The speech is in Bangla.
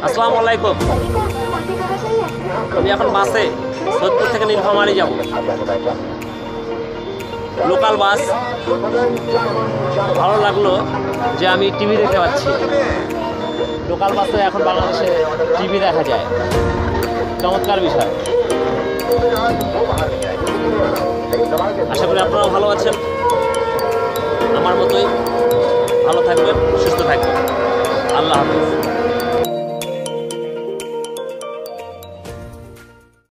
আসসালামু আলাইকুম। আমি এখন বাসে সৈয়দপুর থেকে নীলফামারী যাব। Local bus. ভালো লাগলো যে আমি টিভি দেখতে পাচ্ছি। লোকাল বাসে এখন বাংলাদেশে টিভি দেখা যায়, চমৎকার বিষয়। আশা করি আপনারাও ভালো আছেন।